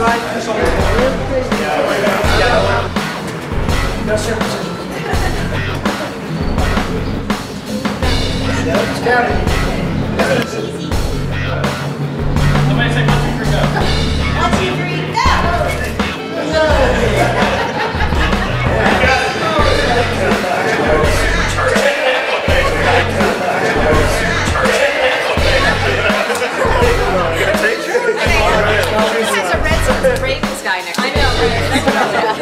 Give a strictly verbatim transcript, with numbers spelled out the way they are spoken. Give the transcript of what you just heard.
No circumcision. It's counted. Somebody say one, two, three, go. One, two, three, go! This has a red Ravens guy next to me. I know, right?